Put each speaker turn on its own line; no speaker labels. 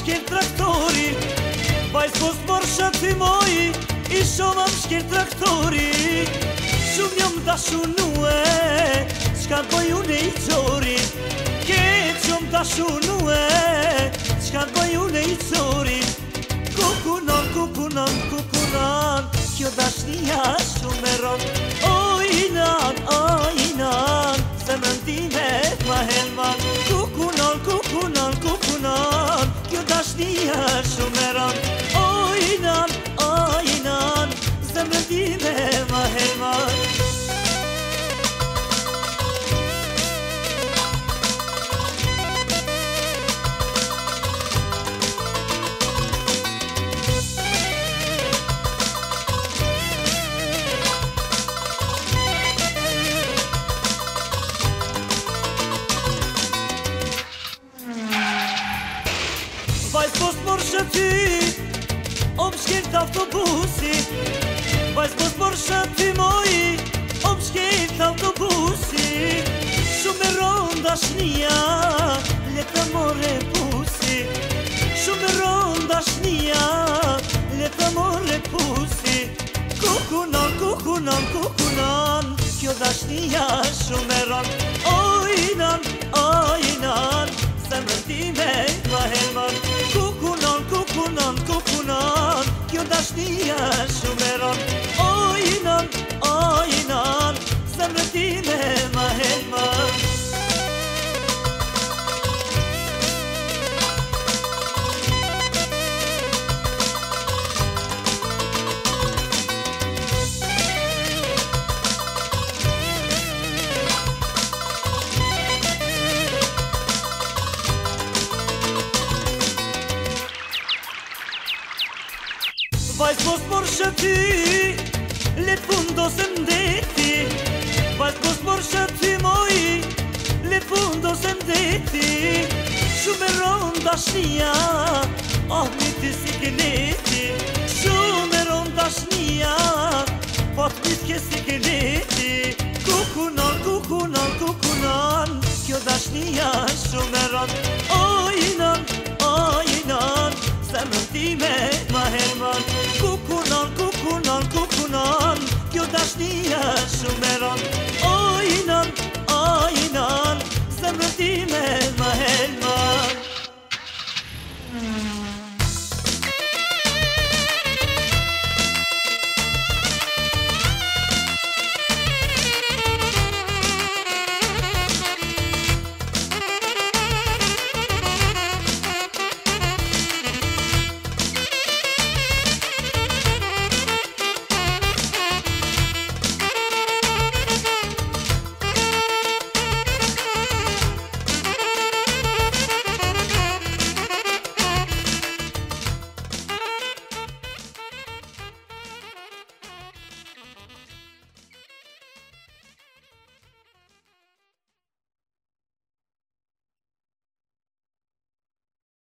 shkel traktori, vajz po s'morsha ty moji, I shova më shkel traktori. Shumë jam dashunue, çka bëj unë I qori, keq jam dashunue, çka bëj unë I qori. Kukunon, kukunon, kukunon, kjo dashnia shumë e ron. O inan, zemrën time ma helman. Kukunon, kukunon, kukunon, kjo dashnia shumë e ron. O inan, zemrën time ma helman. Vajz po s'morsha ty, o më shkelt autobusi. Vajz po s'morsha ty moji, o më shkelt autobusi. Shumë e ron dashnia, le ta more pusi. Shumë e ron dashnia, le ta more pusi. Kukunon, kukunon, kukunon, kjo dashnia shumë e ron. O inan, zemrën time ma helman. Kukunon, kukunon, kukunon, kjo dashnia shumë e ron. O inan, zemrën time ma helman. Vajz po s'morsha ty, le t'fundosem deti. Vajz po s'morsha ty moji, le t'fundosem deti. Shumë e ron dashnia, oh mi ty si keneti. Shumë e ron dashnia, po t'mi t'ke si keneti. Kukunon, kukunon, kukunon, kjo dashnia shumë e ron. O inan, zemrën time ma helman. Kukunon, kukunon, kukunon, kjo dashnia shumë e ron. O inan, zemrën time